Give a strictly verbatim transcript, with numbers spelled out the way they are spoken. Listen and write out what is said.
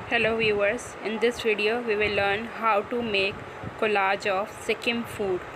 Hello viewers, in this video we will learn how to make collage of Sikkim food.